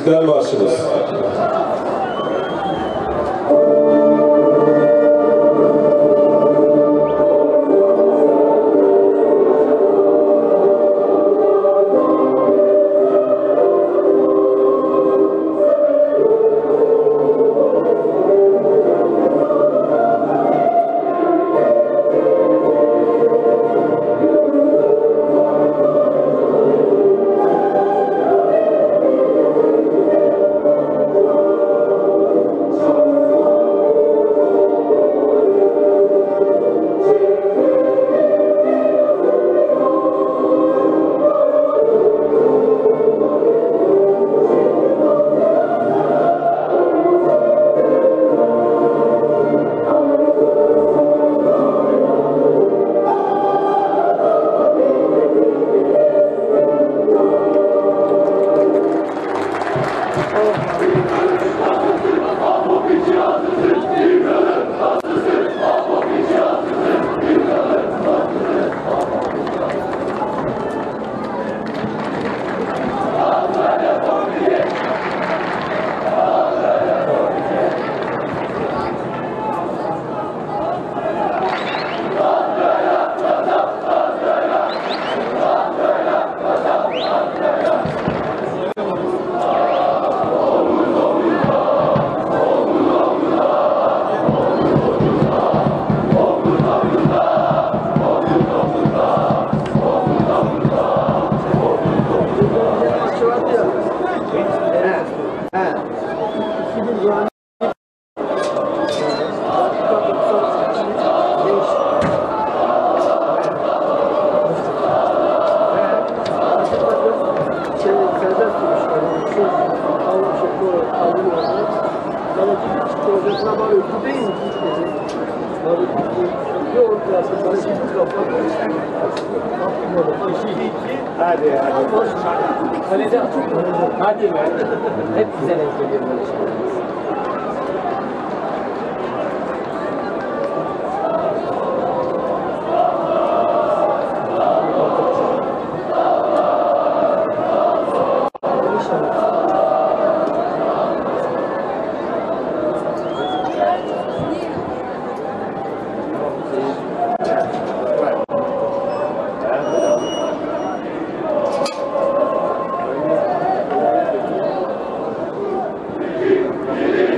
İstiklal Marşımız. Hadi hadi be. Hep güzel etkiliyor böyle şeyler. Yeah.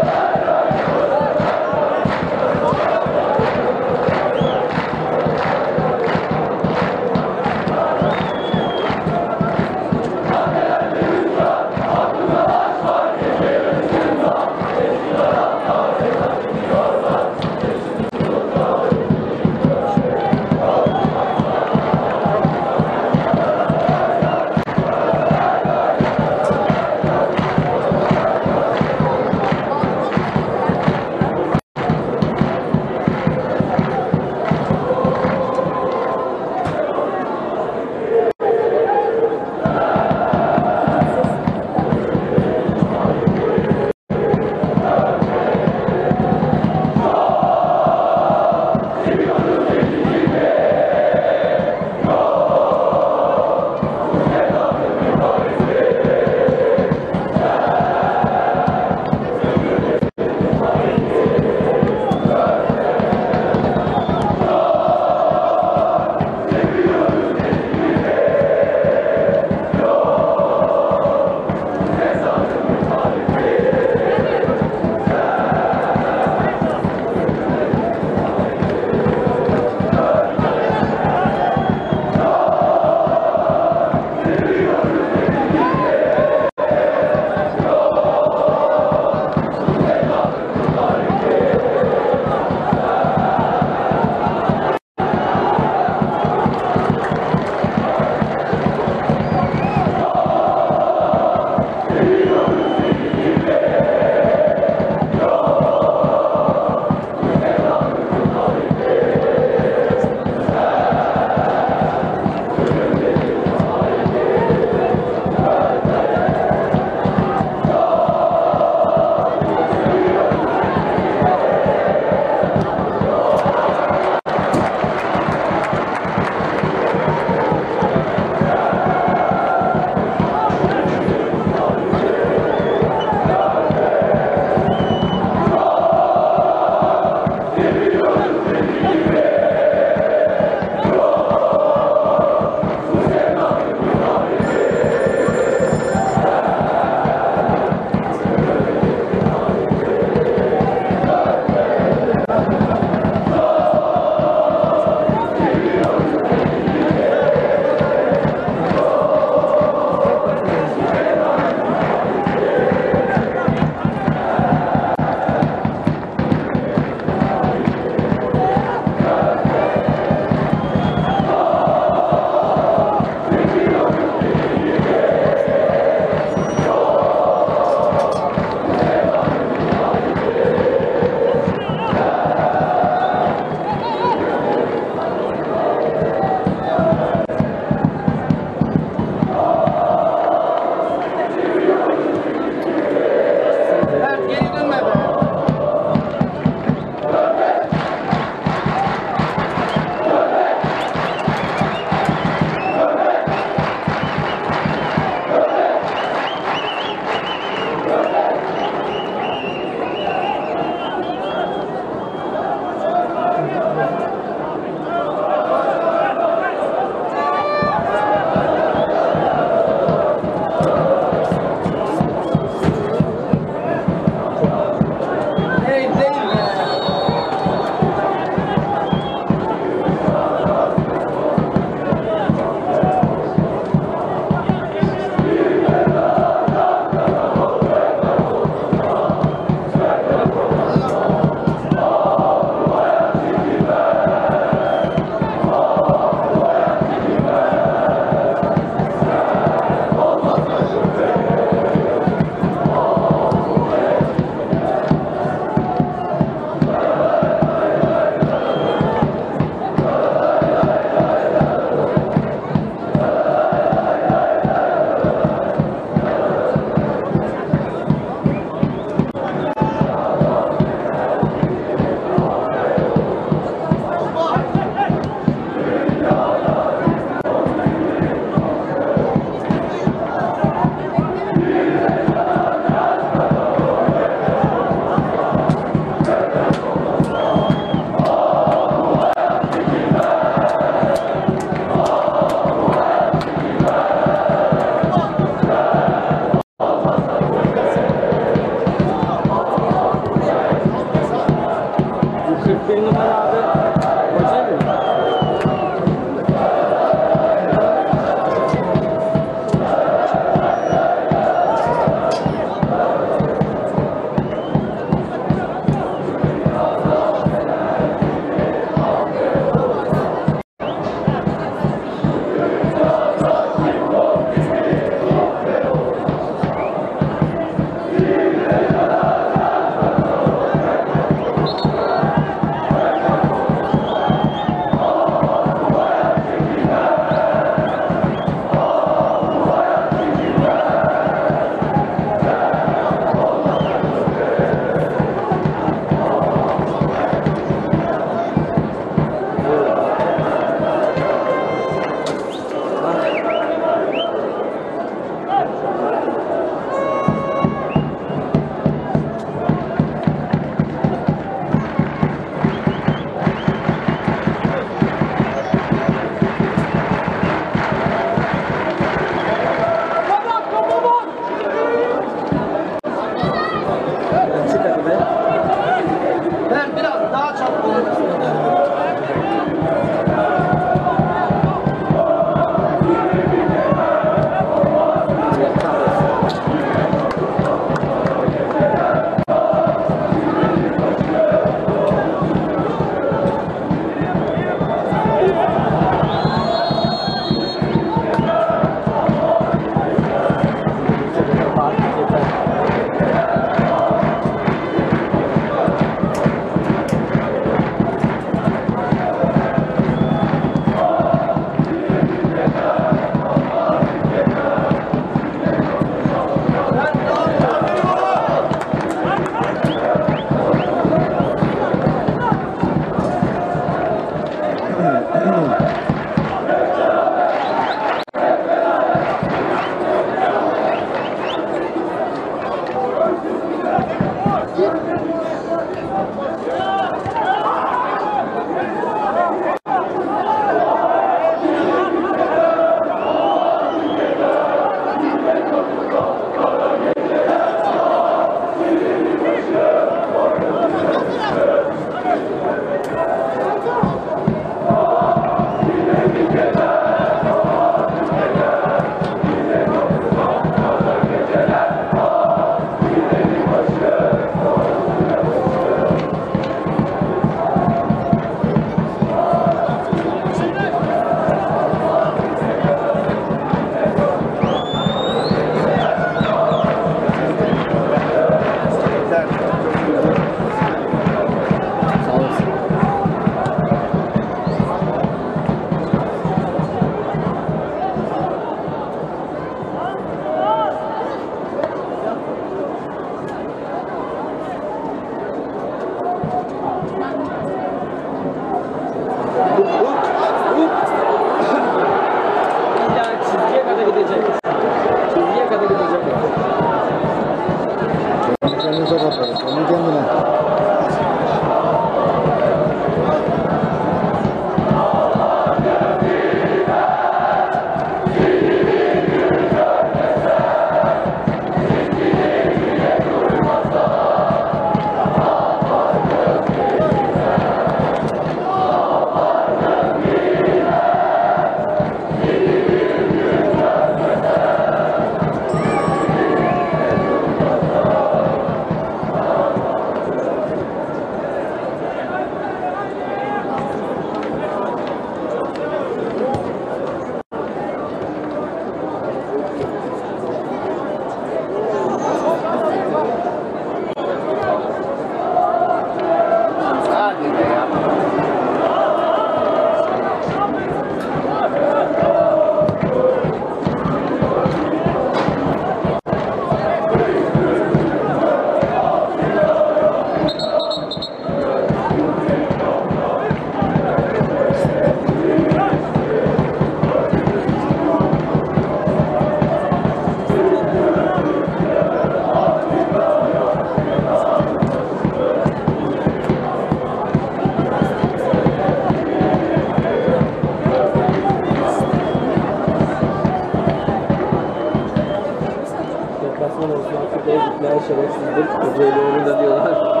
şerefsizdir. Kocaeli uğruna diyorlar.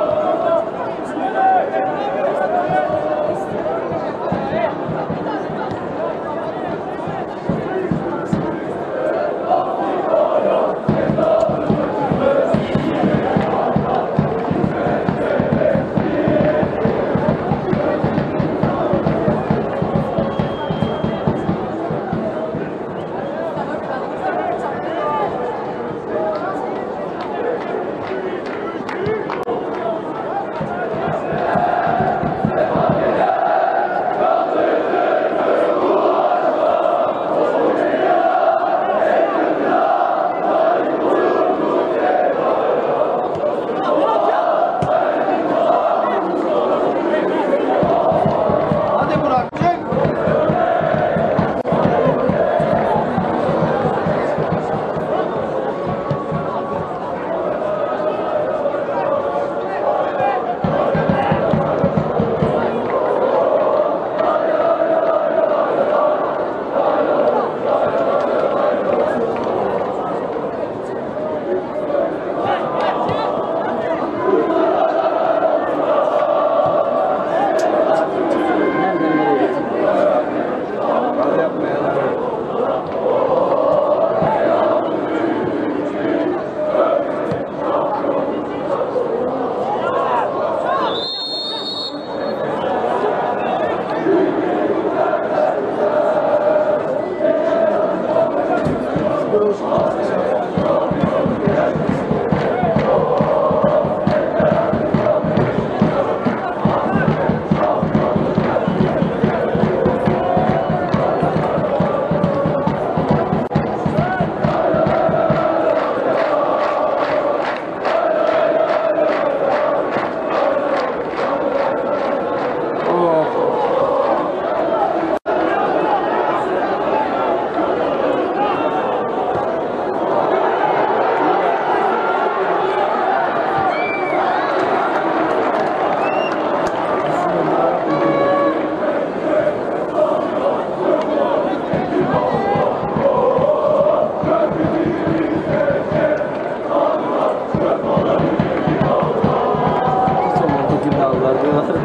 Sardılar.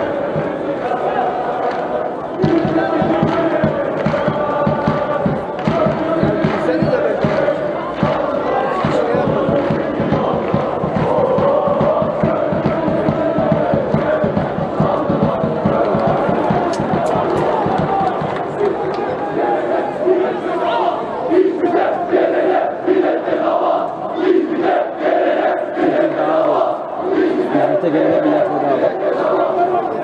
İzmit'e gelene millet bedava.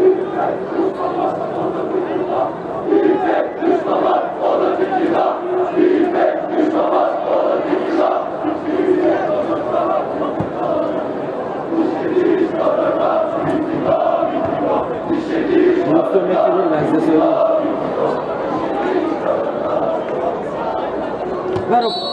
Grup dönmek değil, ben size söyleyeyim. Ver o.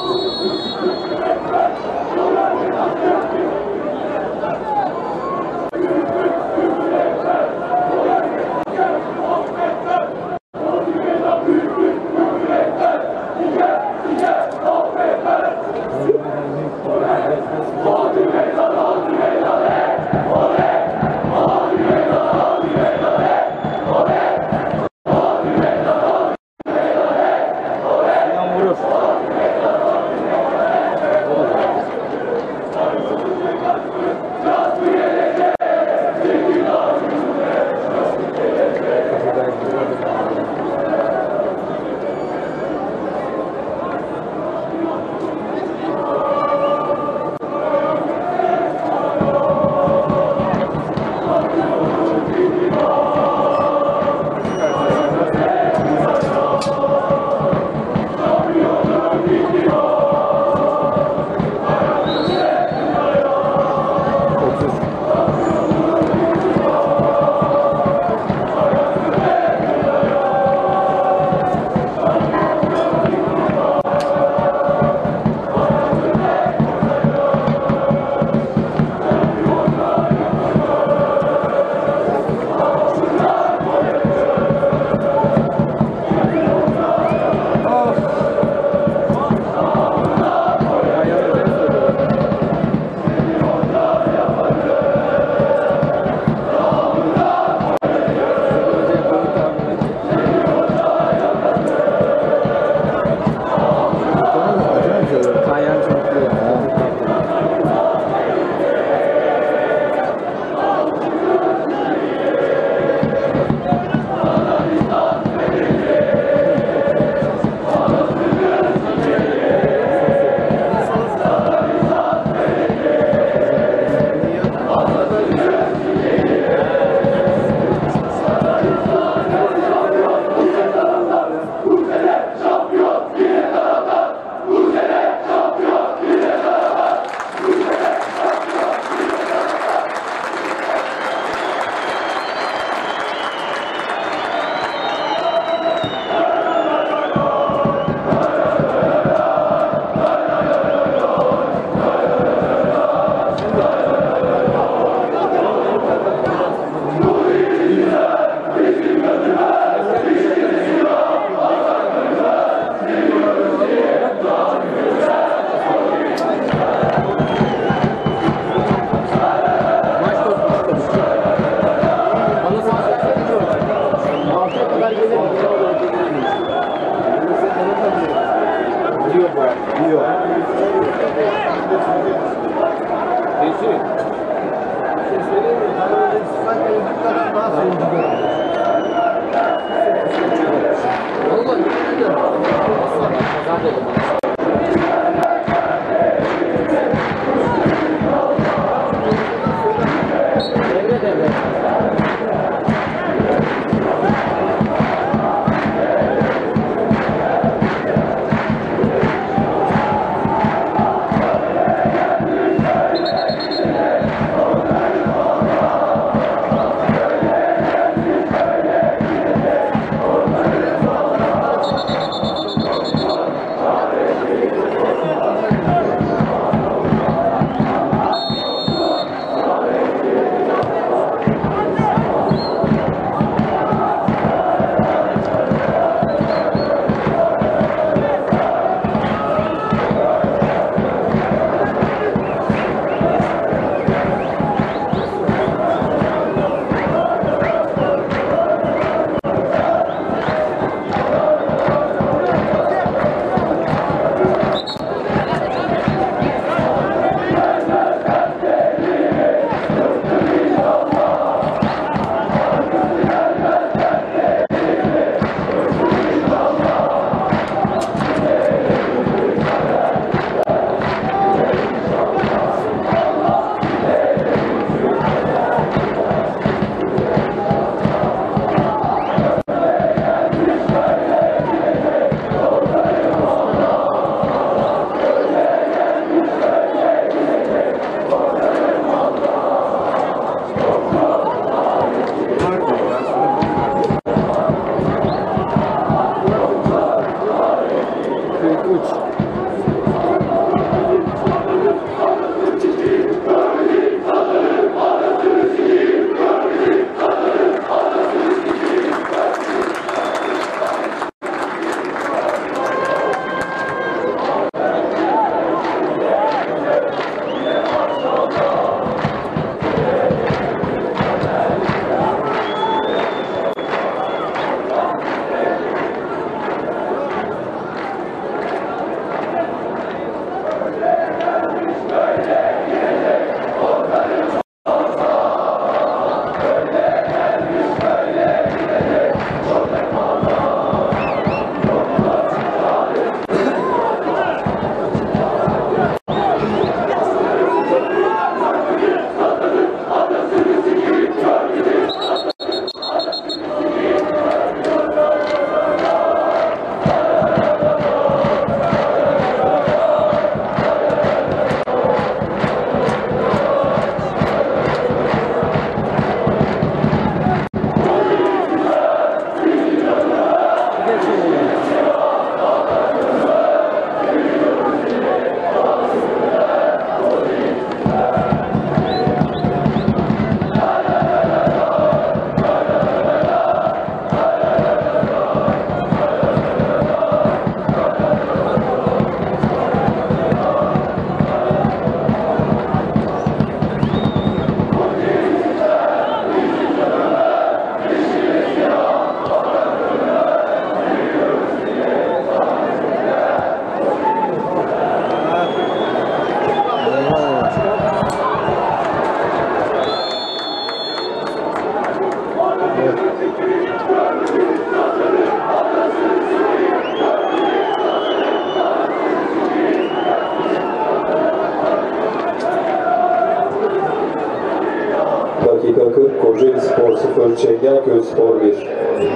40, Kocaeli Spor 0, Çengelköy Spor 1.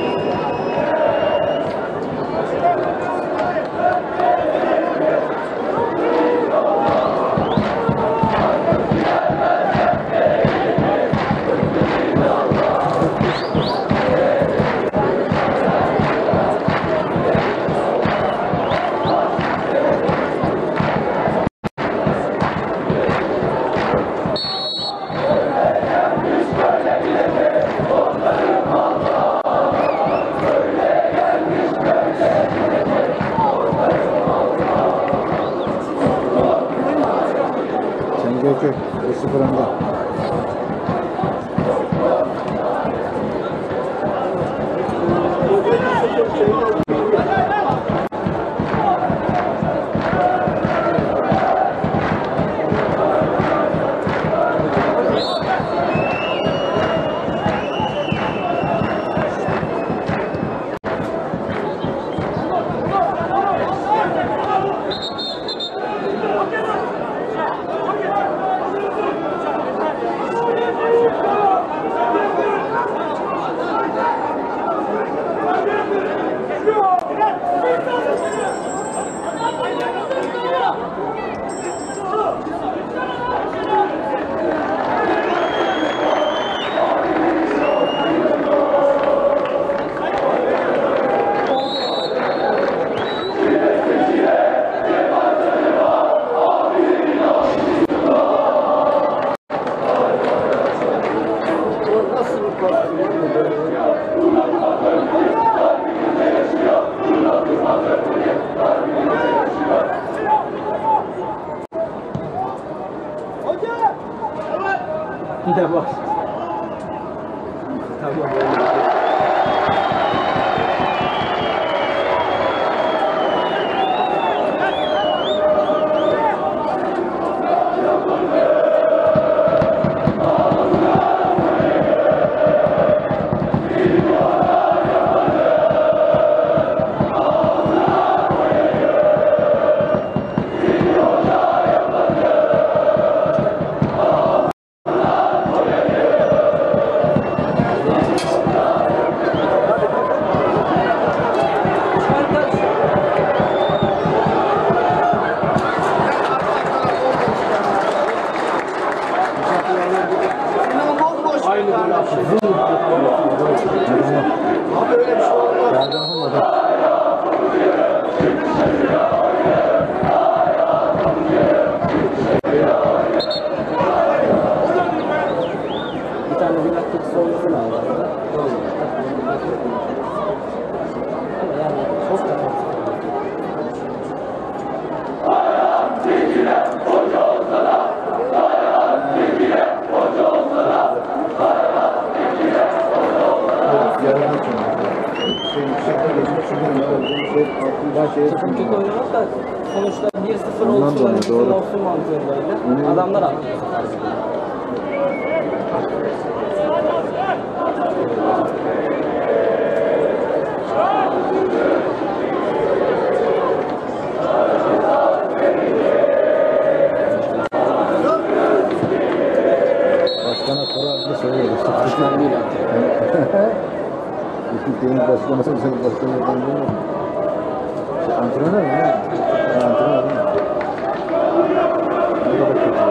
Çengelköy 1-0 önde. Ne var? Tamam. Aynı bir laf. Abi öyle bir şey olmaz. Bir tane bir dakika sonrası lazım. Yani çok da takım kötü oynamak da sonuçta 1-0 olsun, olsun mantığındaydı. Adamlar attı. Başkana kararını söylüyoruz. Başkan değil artık. Ülkenin başkanı sen başkanı yapan değil mi? Antrenör mü? Antrenör mü? Ne kadar kötü.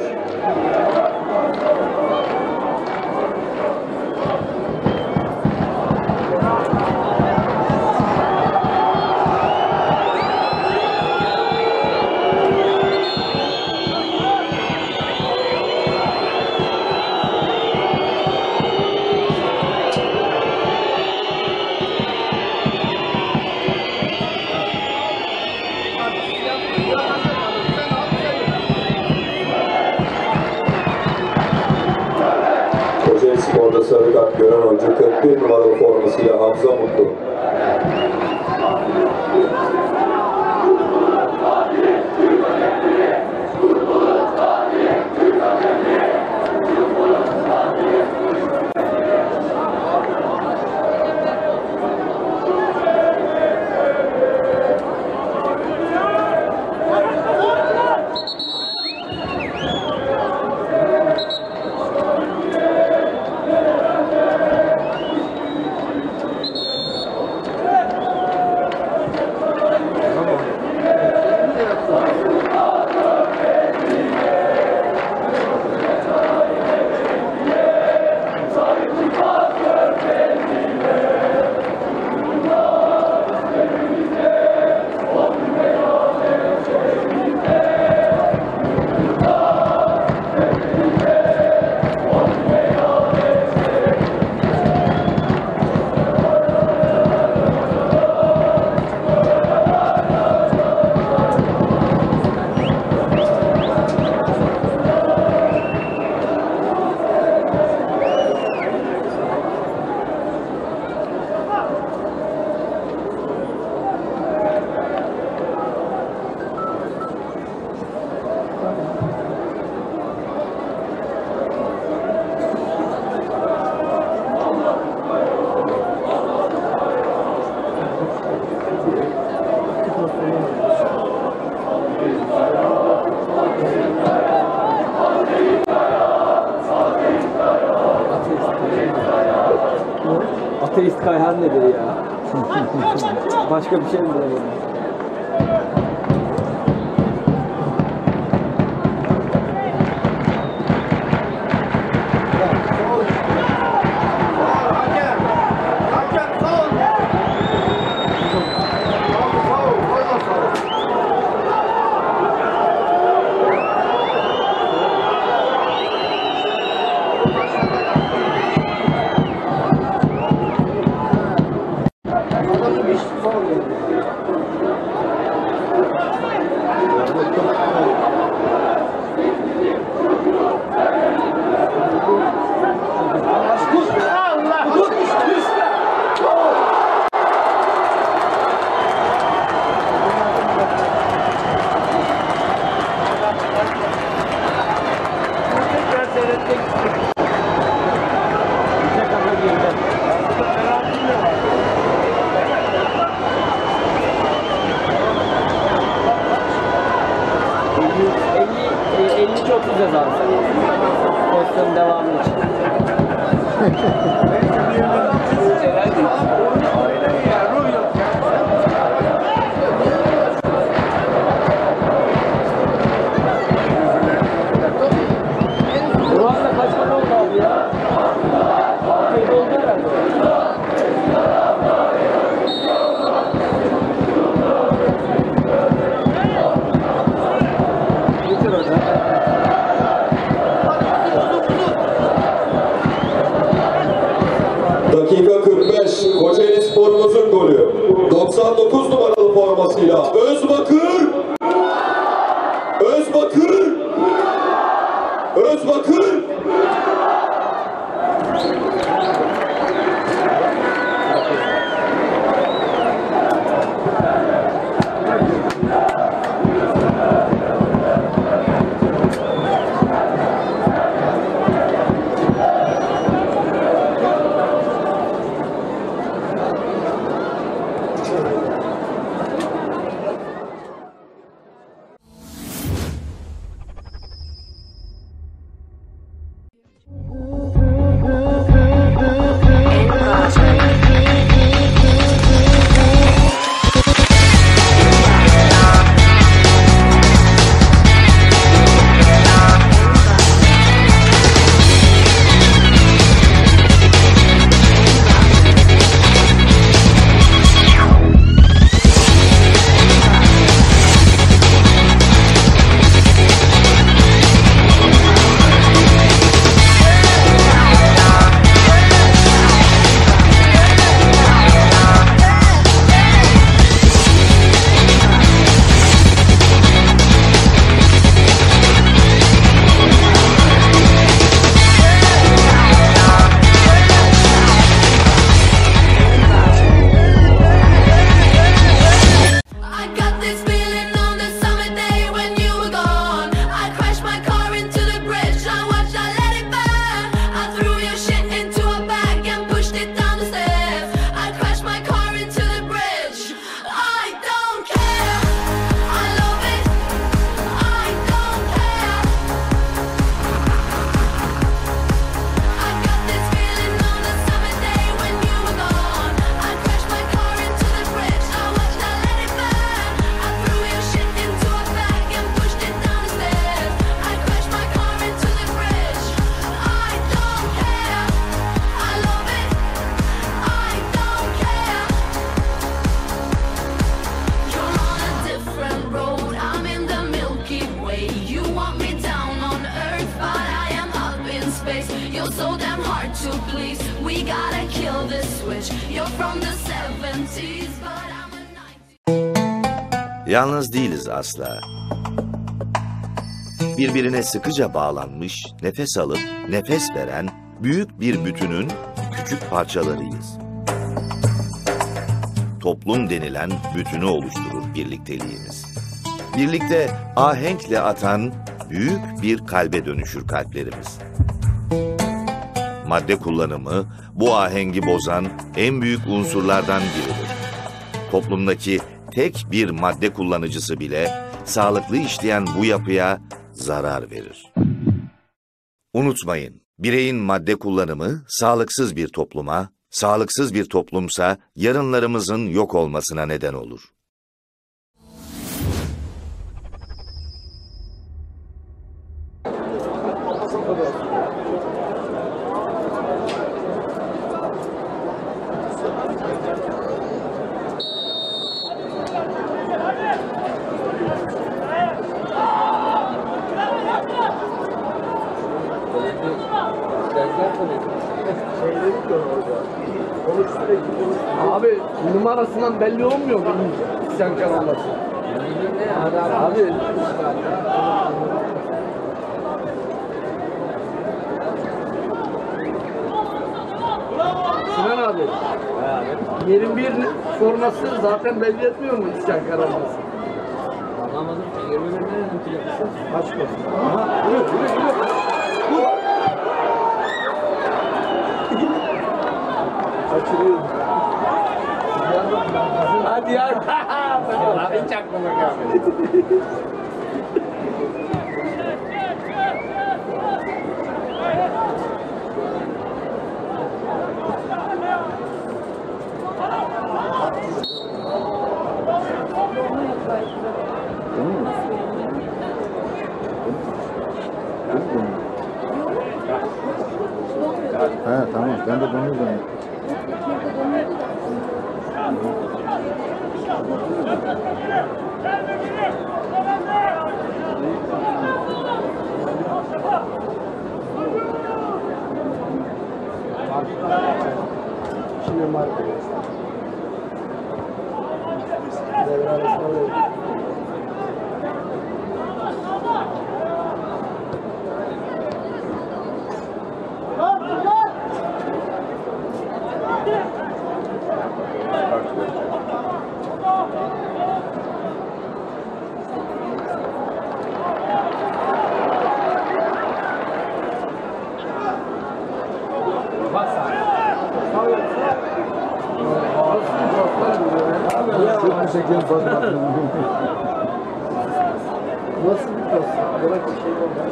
Kocaeli Spor'da sarı kart gören oyuncu 41 numaralı formasıyla Hamza Mutlu. Ateist Kayhan nedir ya? Başka bir şey mi bulalım? Çok güzel abi. Pozisyonun devamı için. Ruan'da kaç gol oldu abi ya? 6 oldu herhalde. Bitir hocam. Dakika 45, Kocaeli Spor'umuzun golü. 99 numaralı formasıyla Özbakır! Özbakır! Özbakır! so damn hard to please. We gotta kill this switch. You're from the 70s, but I'm a 90s. Yalnız değiliz asla. Birbirine sıkıca bağlanmış, nefes alıp nefes veren büyük bir bütünün küçük parçalarıyız. Toplum denilen bütünü oluşturur birlikteliğimiz. Birlikte ahenkle atan büyük bir kalbe dönüşür kalplerimiz. Madde kullanımı bu ahengi bozan en büyük unsurlardan biridir. Toplumdaki tek bir madde kullanıcısı bile sağlıklı işleyen bu yapıya zarar verir. Unutmayın, bireyin madde kullanımı sağlıksız bir topluma, sağlıksız bir toplumsa yarınlarımızın yok olmasına neden olur. Abi numarasından belli olmuyor mu isyan kanalması? Abi Sinan abi 21 forması zaten belli etmiyor mu isyan kanalması? Anlamadım ki 21 nerenin plakası? Aşk olsun. Aha, yürü. Kaçırıyor. Hadi ya. Hiç aklıma gelmedi. Ha tamam, ben de bunu zannettim. Şimdi marka. Devre arasında öyle. Çok teşekkür ederim. Nasıl bir tost? Bırak bir şey olmaz.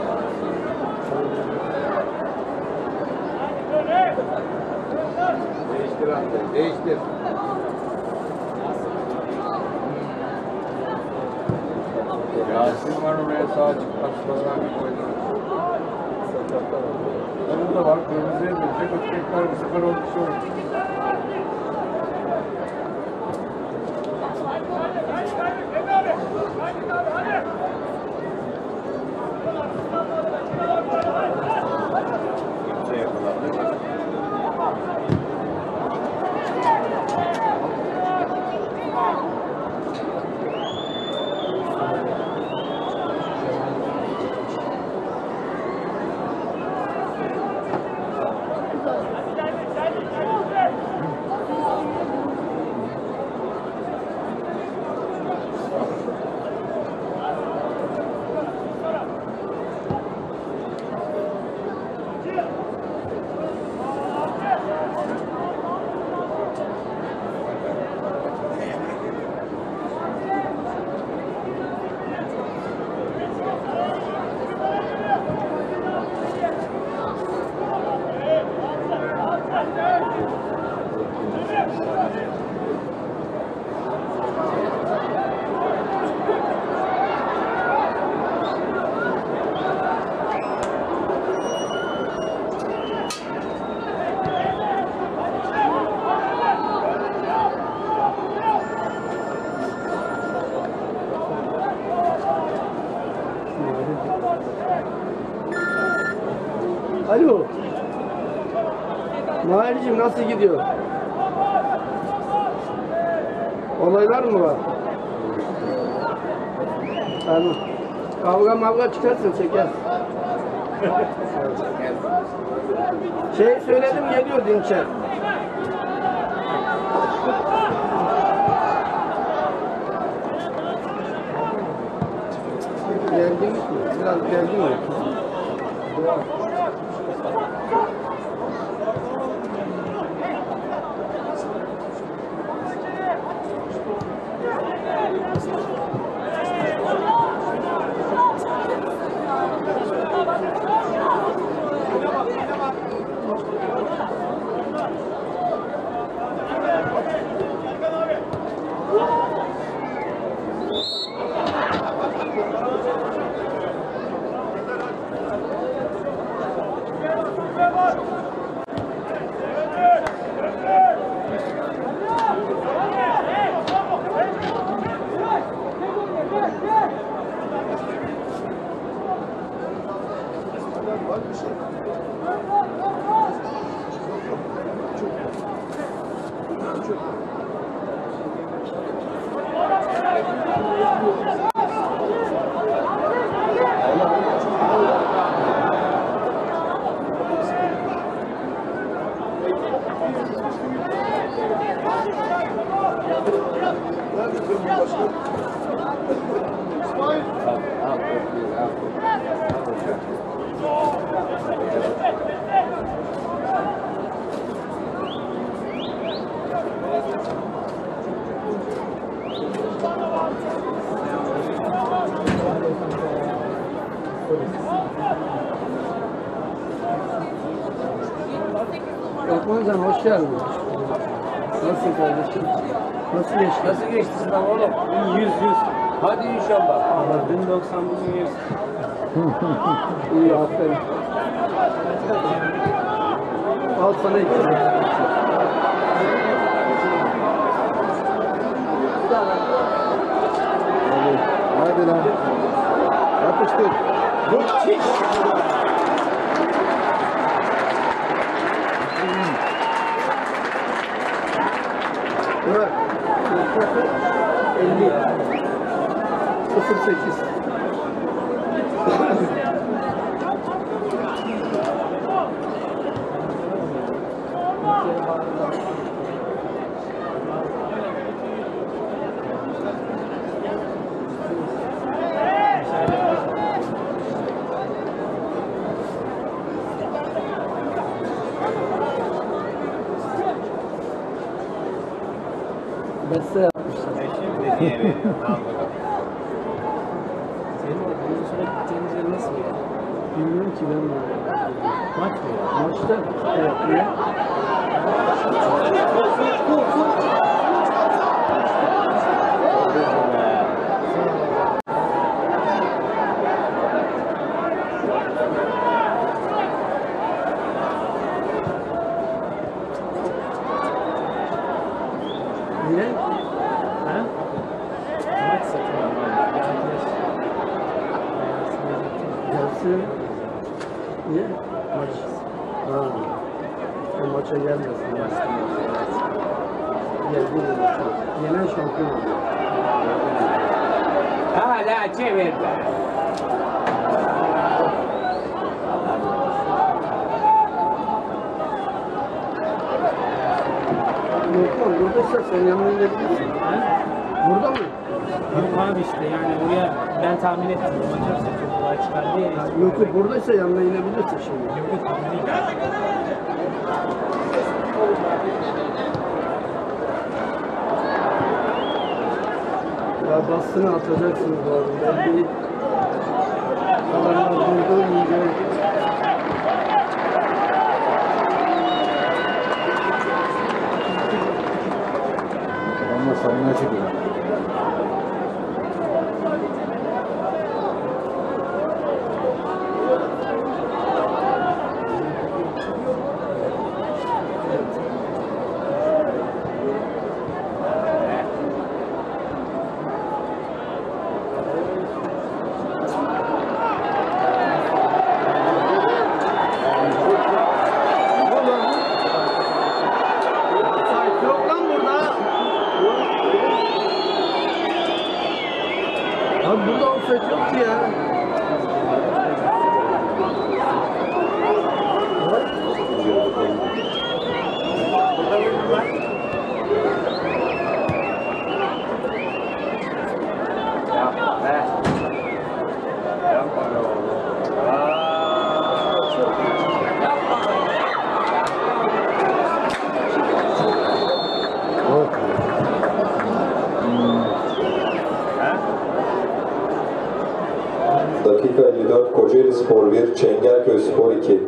Değiştir abi, değiştir. Yasin var oraya sağ çıkmak sonra bir koydum. Onun da var, kırmızıya dönecek, ötecekler bu sefer olmuş olur. Alo. Mahir'cim nasıl gidiyor? Olaylar mı var? Tamam. Kavga mavga çıkarsın çeker. Söyledim geliyor Dinçer. Gerginlik mi? Biraz gergin mi? Osman hoş geldin. Nasılsın kardeşim? Nasıl geçti? Nasıl geçti sınav oğlum? 100. Hadi inşallah. Dün 90, bugün 100. İyi, aferin. Al sana iki. Hadi lan. Yapıştır. Bırak. 50. 08. Beste yapmışlar. Bundan sonra gideceğimiz yer nasıl bir yer? Bilmiyorum ki ben de. Maç mı? Maçta evet, niye? Niye? Ha? Maç satın aldım. Gelsin. Niye? Maç. Ha. O maça gelmesin. Geldi mi maça? Yenen şampiyon oluyor. Hala çevir. Yok lan buradaysa sen yanına inebilirsin. Burada mı? Yok abi işte yani oraya ben tahmin ettim. Maç yoksa çok kolay çıkar diye. Yok yok buradaysa yanına inebilirsin şimdi. Yok yok tahmin değil. Ya bastını atacaksınız bu arada. Ben bir adamlar durdu iyice. Adamlar savunmaya çekiyor. Spor 1, Çengelköy Spor 2.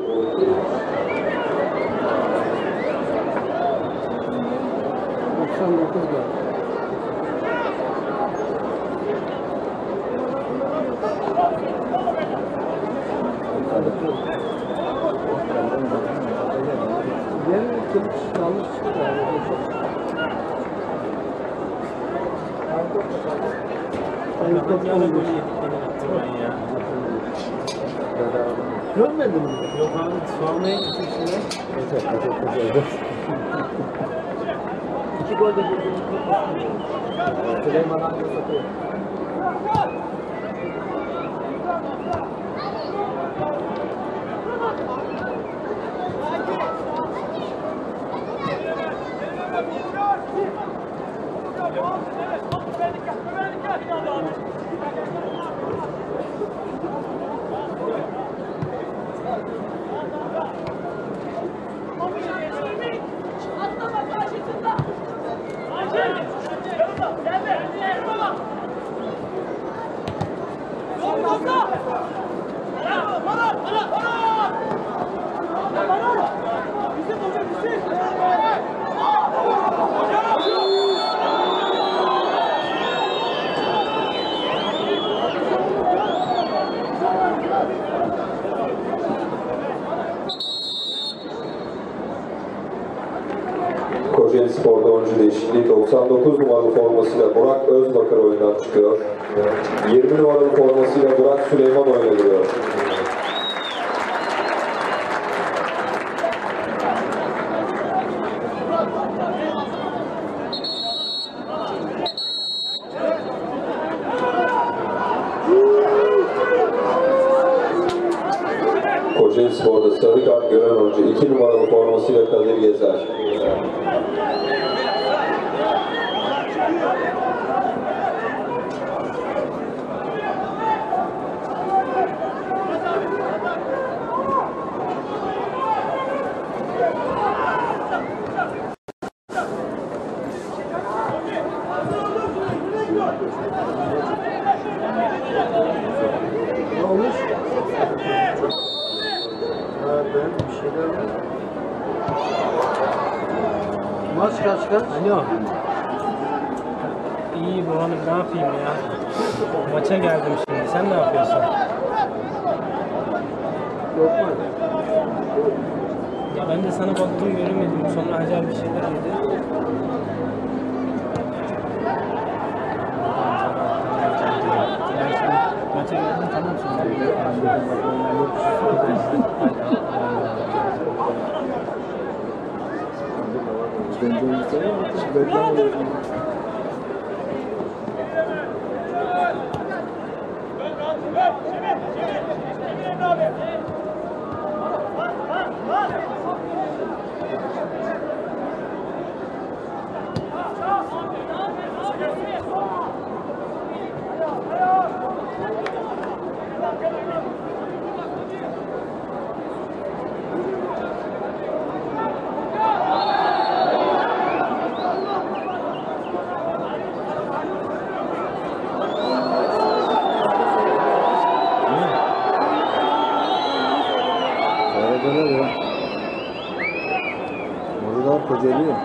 Görmedin mi? Yok abi sormaya gittim şimdi. İki gol de girdiğini tutmasın. Süleyman abi satıyor. Kocaeli Spor'da oyuncu değişikliği 99 numaralı formasıyla Burak Özbakır oyundan çıkıyor. 20 numaralı formasıyla Burak Süleyman oyuna giriyor. Kocaeli Spor'da sarı kart gören oyuncu 2 numaralı formasıyla Kadir Gezer. Ne olmuş? Ben bir şeyler var. Maç kaç? Alo. İyi Buran'ım ne yapayım ya? Maça geldim şimdi. Sen ne yapıyorsun? Yok mu? Ya ben de sana baktım göremedim. Sonra acayip bir şeyler dedi. Maça geldim tamam şimdi. Öyle ya. Orada Kocaeli.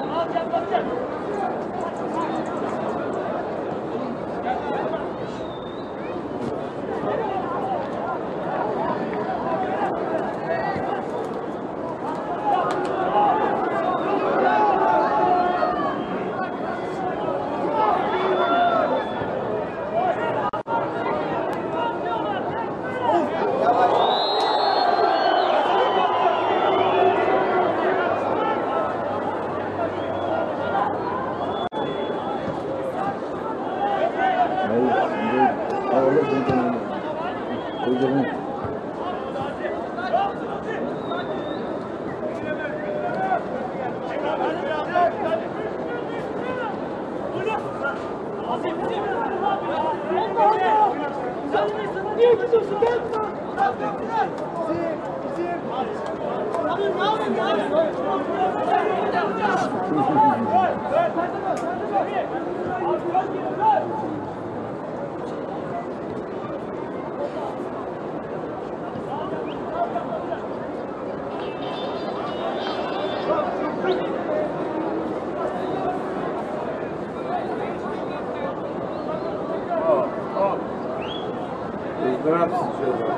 Şarapsız çorba.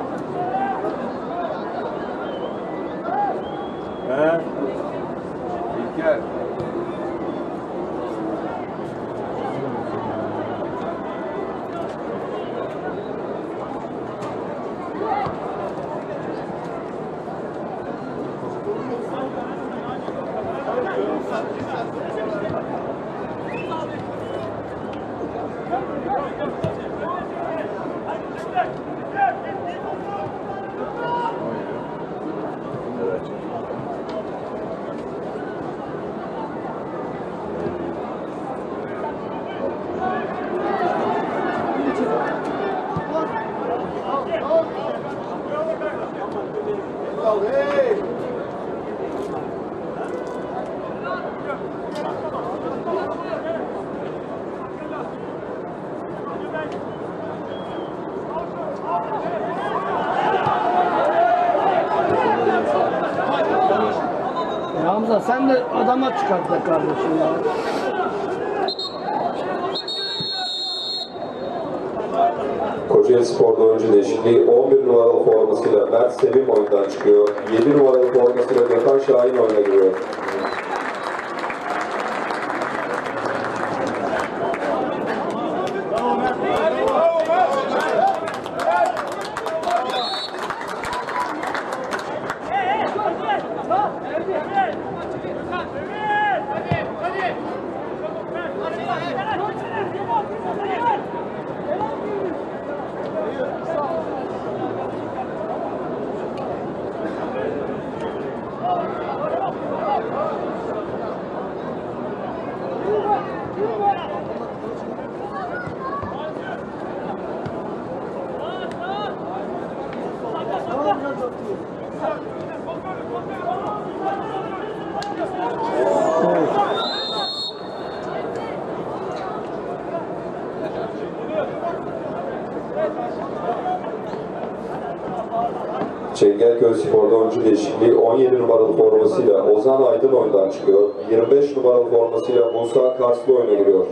He? İlker. Hamza sen de adama çıkart be kardeşim ya. Kocaeli Spor'da oyuncu değişikliği 11 numaralı formasıyla Mert Sevim oyundan çıkıyor. 7 numaralı formasıyla Gökhan Şahin oyuna giriyor. Çengelköy Spor'da oyuncu değişikliği 17 numaralı formasıyla Ozan Aydın oyundan çıkıyor. 25 numaralı formasıyla Musa Karslı oyuna giriyor.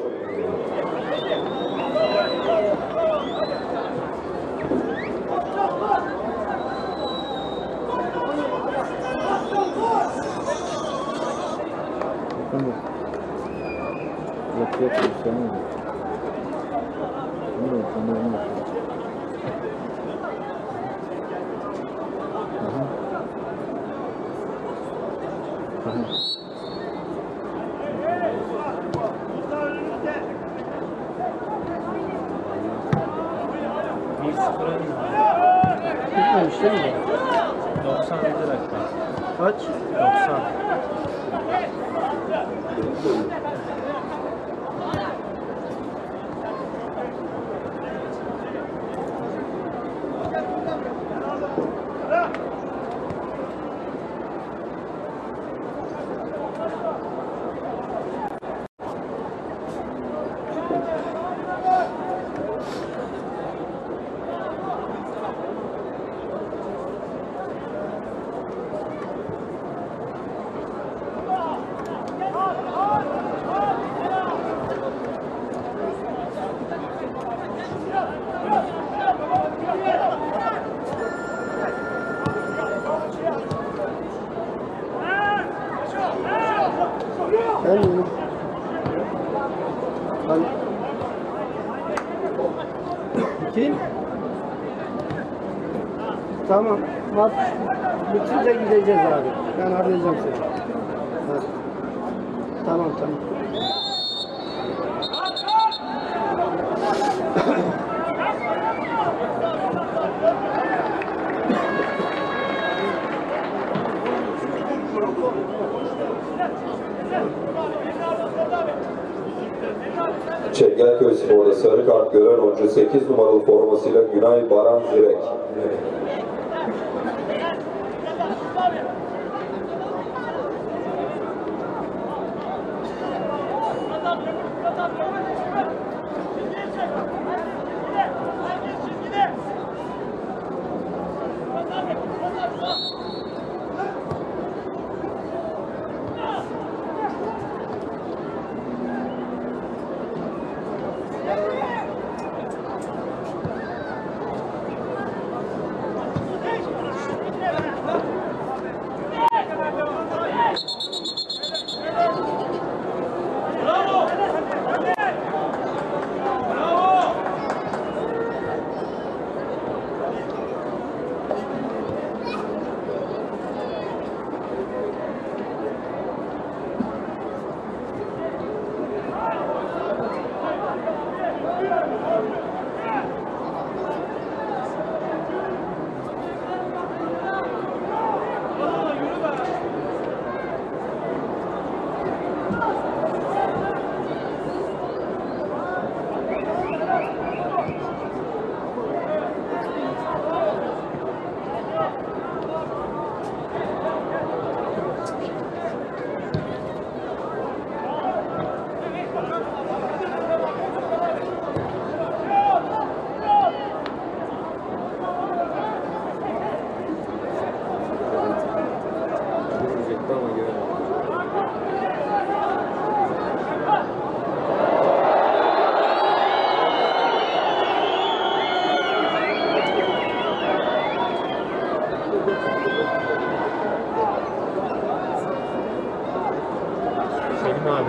Yok yok istemem. Bunu sanırım. Bitmemiş değil mi? 97 dakika. Kaç? 90. Kim? Tamam. Maç bitince gideceğiz abi. Ben arayacağım seni. Hadi. Tamam tamam. Çengelköy Spor'da sarı kart gören oyuncu 8 numaralı formasıyla Günay Baran Zirek.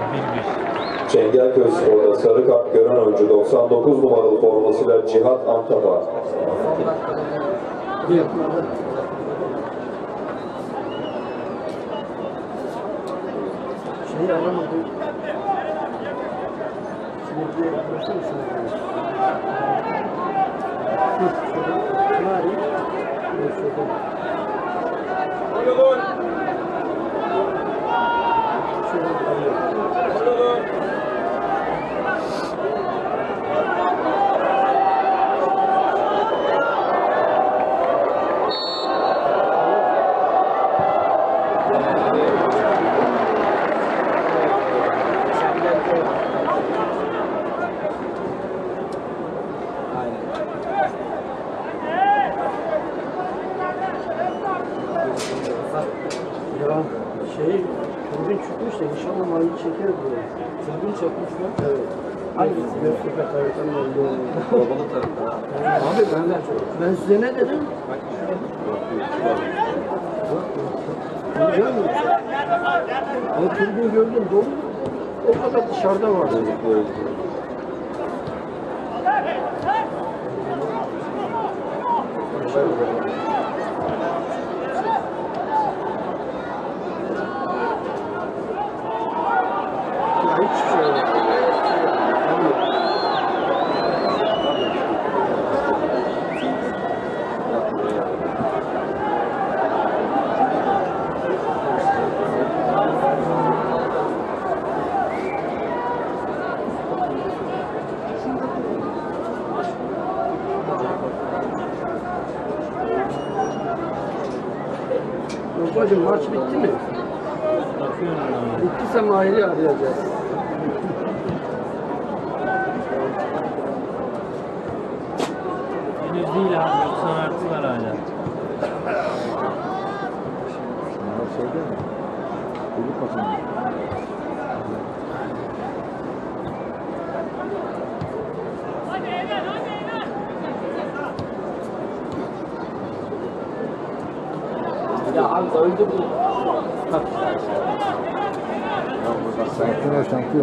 Çengelköy Spor'da sarı kart gören oyuncu 99 numaralı formasıyla Cihat Antapa. Şeyi alamadım. Şimdi bir bakar mısın? Şurada. Ya türbün çıkmış da inşallah mayı çeker diye. Türbün çökmüş mü? Evet. Hangisi? Göztepe tarafından oldu. Babalı tarafı. Abi ben size ne dedim? Biliyor musun? O türbün gördüm dolu. O kadar dışarıda vardı. Ya hiçbir şey yok. Babacım maç bitti mi? Bittiyse Mahir'i arayacağız. Henüz değil abi, 90 artı var hala. Şunlar şeyde mi? Kulüp basın. Ya abi öldü bu. Şampiyon şampiyon.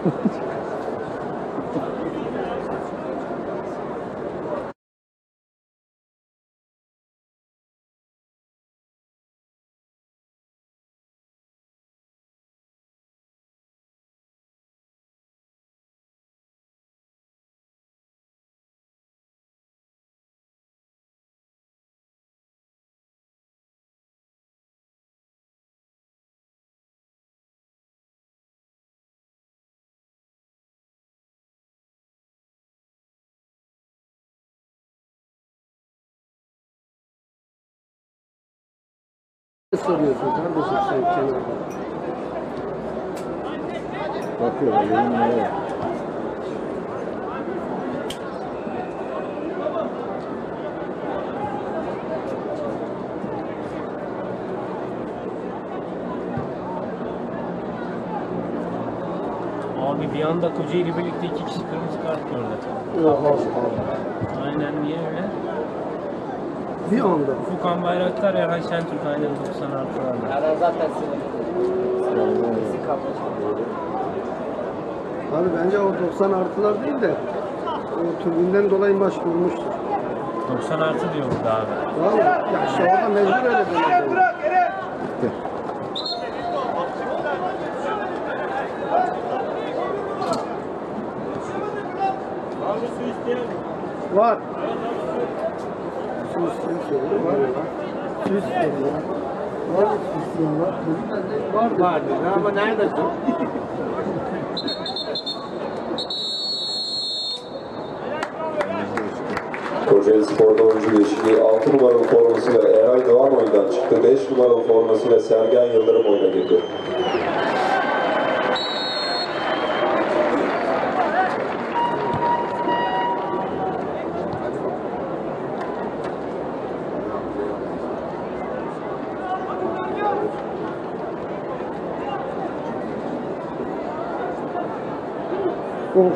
Soruyorsun kardeşim sen kenarda. Bakıyorlar, yeni numara var. Abi bir anda Kocaeli birlikte 2 kişi kırmızı kart gördü. Aynen, niye öyle? Bir anda. Furkan Bayraktar, Erhan Şentürk aynen 90 artılarla. Herhalde zaten sinirli. Bizi kapmış. Abi bence o 90 artılar değil de o türbünden dolayı maç durmuştur. 90 artı diyor burada abi. Vallahi ya işte orada mecbur öyle demedi. Var. Su isteyen söyledi. Var. Su isteyen var. Var mı su isteyen var? Var dedi ama nerede su? Kocaeli Spor'da oyuncu değişikliği 6 numaralı formasıyla Eray Doğan oyundan çıktı. 5 numaralı formasıyla Sergen Yıldırım oyuna girdi. Of.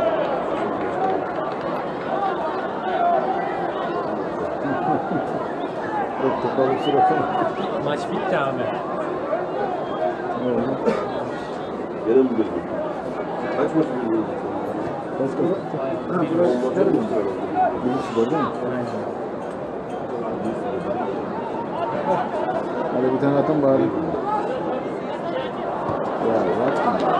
Çok kapalı suratı. Maç bitti abi. Ne oldu? Gene mi gözüm? Kaç maç bir gözüm? Ha, burası çıkar mı? Birisi gördün mü? Hadi bir tane atın bari. Ya atma.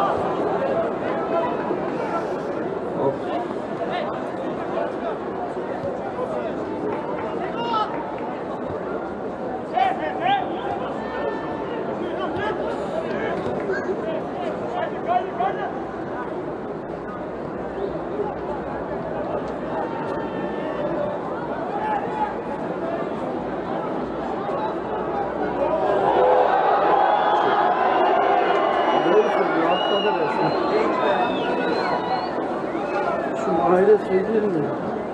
Şu aile söyleyeyim mi?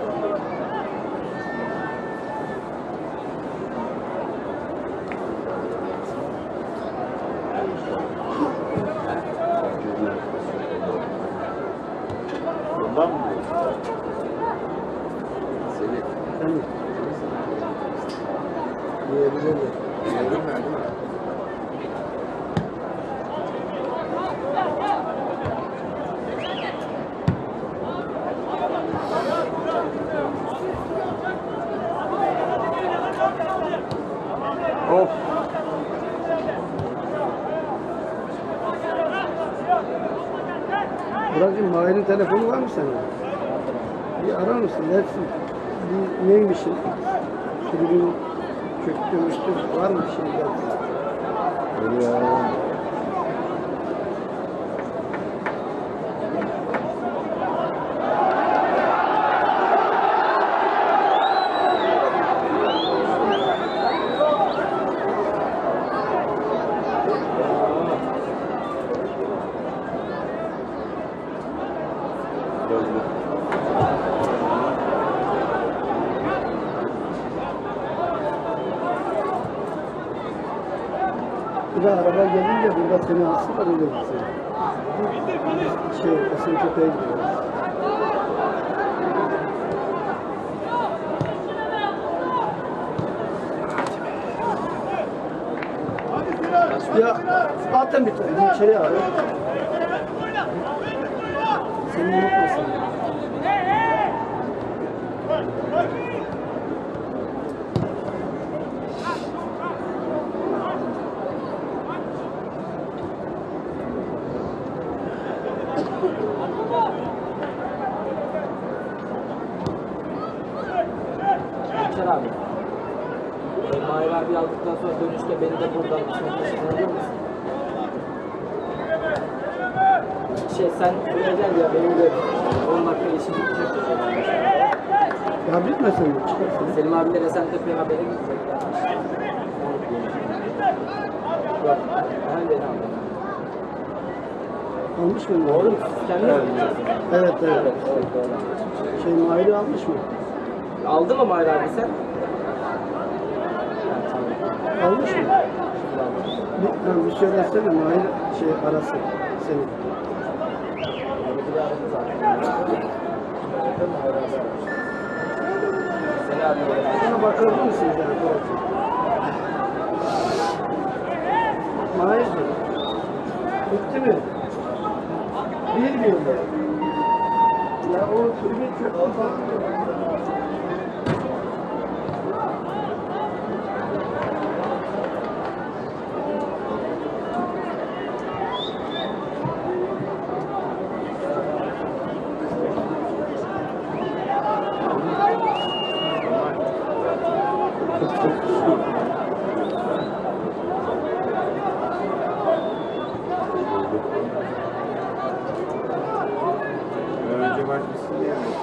Ondan mı? Hani? Diyebilirim. Of. Burak'cığım Mahir'in telefonu var mı senin? Bir arar mısın? Dersin. Bir neymişin? Tribün çöktürmüştür. Var mı bir şey? Dersin. Ya. Bir de araba gelince burada seni alsınlar öyle gitsin. Esentepe'ye gidiyoruz. Ya atın bir tane içeri abi. Seni unutmasın. Geçer abi. Mahir abi aldıktan sonra dönüşte beni de buradan taşınabilir misin? Sen buraya gel ya benim de 10 dakika işim bitecek. Ya bitmesin mi? Çıkarsın. Selim abiler Esentepe'ye habere gidecekler. Yok, hemen beni aldı. Almış mı? Doğru mu? Kendi mi? Evet, evet. Evet, doğru. Şey Mahir'i almış mı? Aldı mı Mahir abi sen? Almış mı? Bir söylesene Mahir arası seni. Seni abi. Bana bakabilir misiniz yani? Mahir'cim. Bitti mi? Bilmiyorum ben. Ya o tribün çöktü falan. Önce maç bitsin diye mi?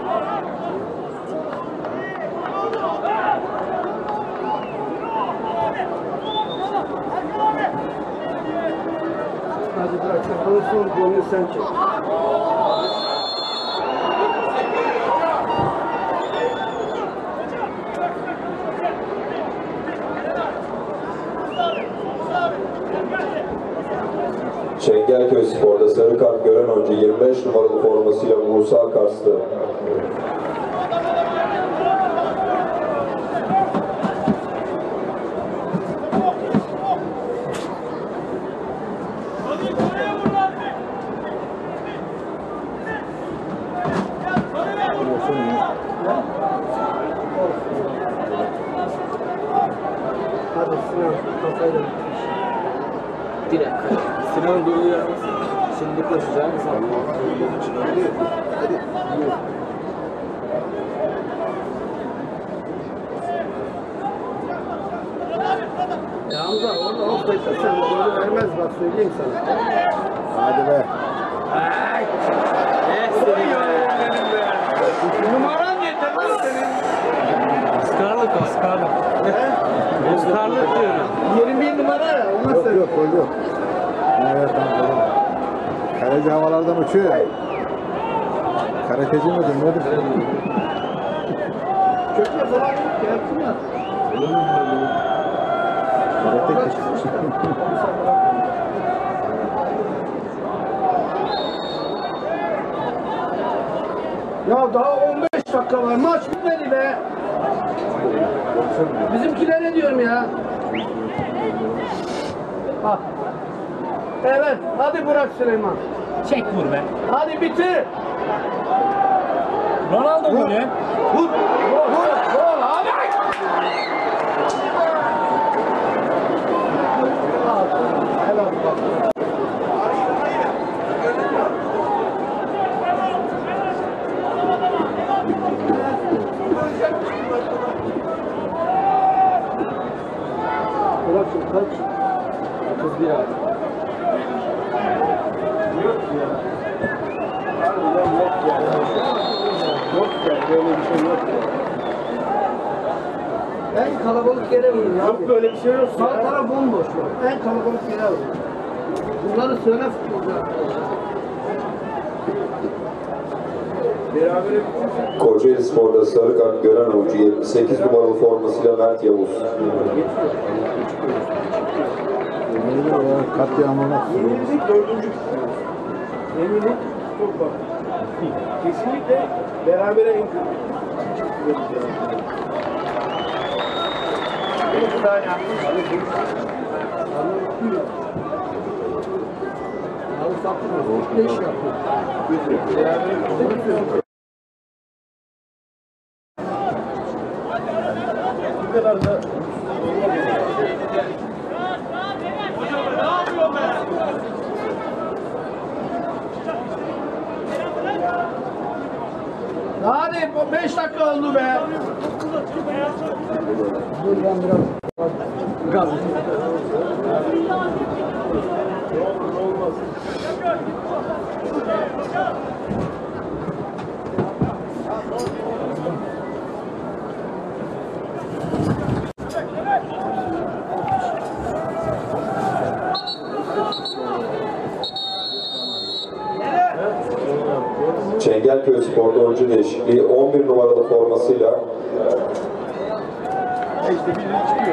Hadi bırak kapalı son golünü sen çek. Çengelköy Spor'da sarı kart gören oyuncu 25 numaralı formasıyla Musa Karslı. Hadi, Sinan kafayla bitmiş. Direkt kale. Sinan duruyor. Şimdi koşacağım. Ya Hamza orada offside'da sen golü vermez bak söyleyeyim sana. Hadi be. Numaran yeter lan senin. Scarlett o, Scarlett. Scarlett diyorum. 21 numara ya. Olmaz Yok sen. yok gol yok. Evet tamam. Kaleci havalardan uçuyor ya. Karateci midir nedir? Köşe falan yok ya. Kim ya? Karate kişi. Ya daha 15 dakika var. Maç bitmedi be. Bizimkilere diyorum ya. Ha. Evet. Hadi Burak Süleyman. Çek vur be. Hadi bitir. Ronaldo golü. Vur. Gol abi. Helal bak. Burak'cığım kaç? 31 abi. Yok ya böyle bir şey yok. En kalabalık yere vurun ya. Yok böyle bir şey yok. Sağ taraf bomboş yok. En kalabalık yere vurun. Bunları söyle futbolcu arkadaşlar. Kocaeli Spor'da sarı kart gören oyuncu 78 numaralı formasıyla Mert Yavuz. Nedir o ya? Katliamına. Yenilik dördüncü. Yenilik çok bak. Kesinlikle berabere en kötü. Bir daha yapmış. Abi saptırma. Ne iş yapıyor? Bu kadar da Hadi 5 dakika oldu be. Dur ben biraz gaz. Çengelköy Spor'da oyuncu değişikliği 11 numaralı formasıyla işte biri çıkıyor.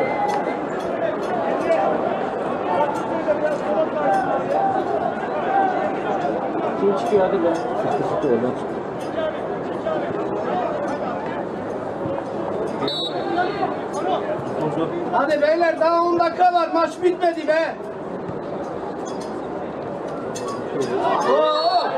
Kim çıkıyor hadi be. Çıktı oradan çıktı. Hadi beyler daha 10 dakika var. Maç bitmedi be. Oo!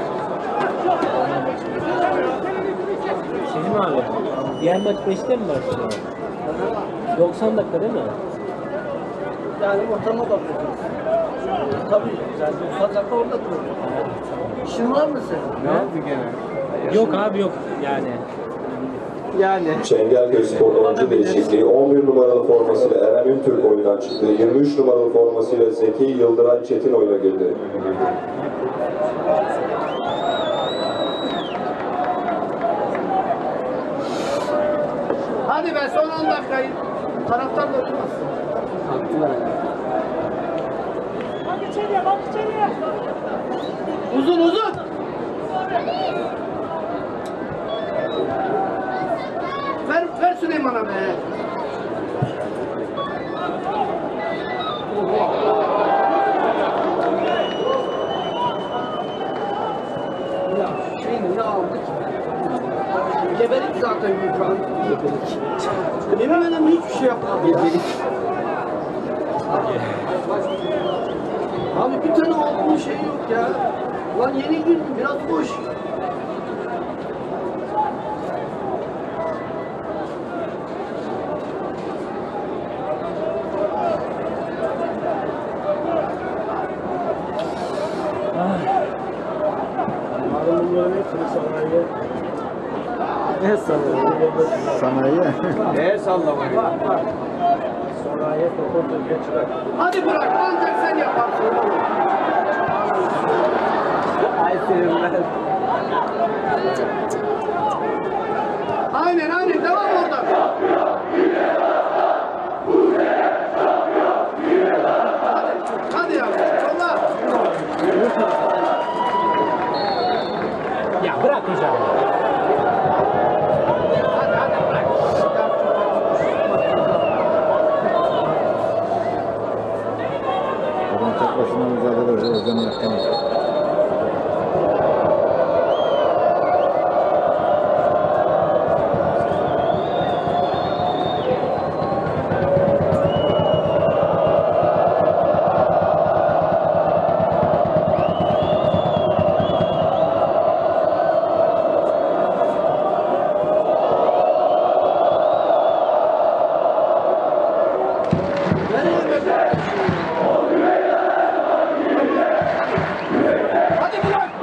Selim abi. Diğer maç 5'te mi başlıyor? 90 dakika değil mi? Yani ortama bakıyoruz. Tabii. Yani 90 dakika orada duruyor. İşin var mı senin? Ne oldu gene? Yok abi yok yani. Çengelköy Spor'da oyuncu değişikliği 11 numaralı formasıyla Eren Ültürk oyundan çıktı. 23 numaralı formasıyla Zeki Yıldıray Çetin oyuna girdi. Hadi be son 10 dakikayı. Taraftar da durmasın. Uzun uzun. Ver Süleyman'a be. Ya şeyini ne aldı ki? Gebelik zaten Gürkan. Gebelik. Yemin ederim hiçbir şey yapmadı. Gebelik. Abi bir tane olduğu şey yok ya. Lan yeni girdim biraz boş. Ne sanırım? Sanayi. Neye sallamayı? Sonraya topu dönüyor çıkar. Hadi bırak ancak sen yaparsın. Ay sevinmez. Aynen devam oradan. Hadi ya. Yolla. Ya bırak hocam. Hadi bırak. Adam tek başına mücadele ediyor. Özlem yapamaz. Hadi bırak.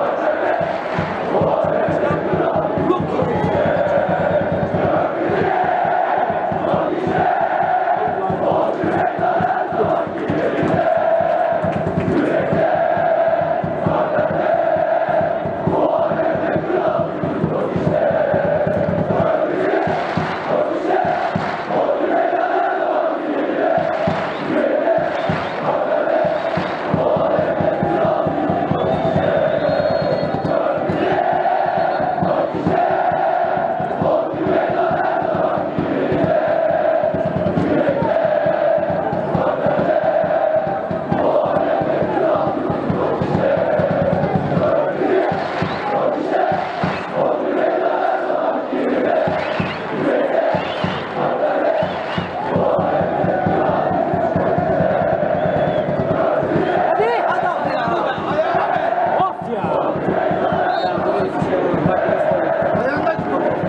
Of ya. Ayağında tut.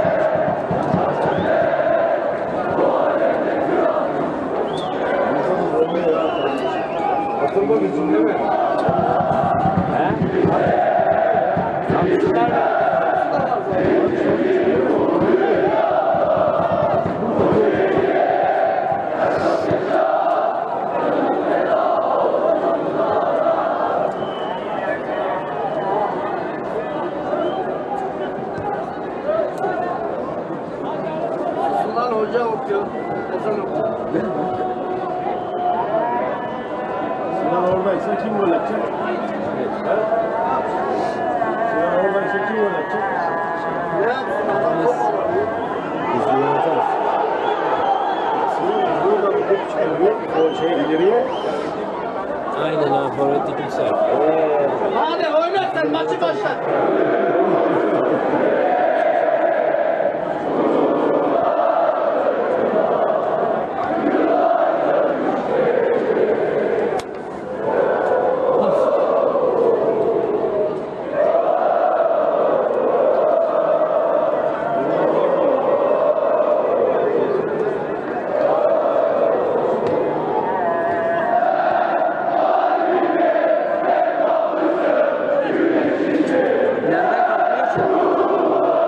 Atılmak için değil mi? Ulan hoca okuyor. Ezan okuyor. Sinan oradaysa kim gol atacak? Ha? Sinan oradaysa kim gol atacak? Ne yapsın adam top alamıyor. Biz de yönetiriz. Sinan buradan top çıkarıyor. O şey ileriye. Aynen abi forvetlik yüksel. Hadi oynat sen maçı başlat. Nereden kalkıyor ki?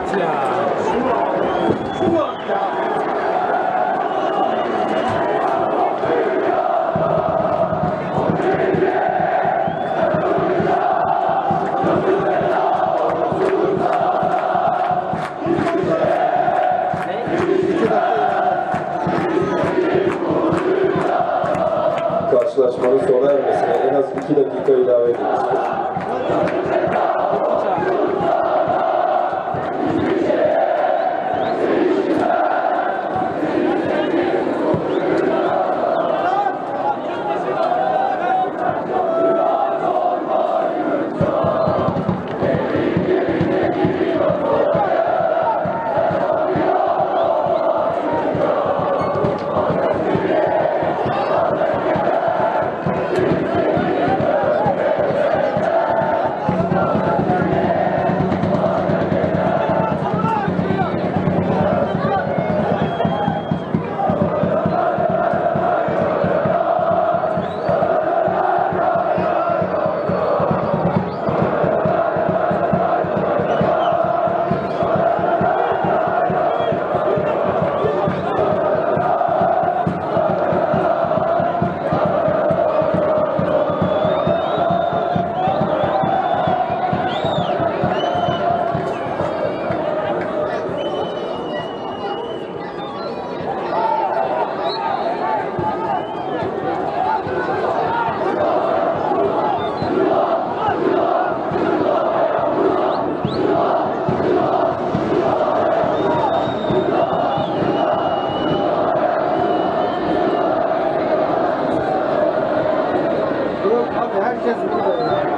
at ya. Karşılaşmanın sona ermesine en az 2 dakika ilave edilmiştir. Yok abi herkes burada ya.